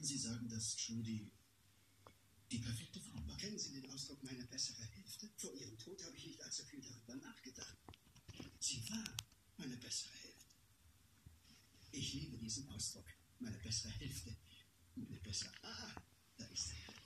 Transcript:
Sie sagen, dass Trudy die perfekte Frau war. Kennen Sie den Ausdruck meine bessere Hälfte? Vor Ihrem Tod habe ich nicht allzu viel darüber nachgedacht. Sie war meine bessere Hälfte. Ich liebe diesen Ausdruck. Meine bessere Hälfte. Meine bessere... Ah, da ist er.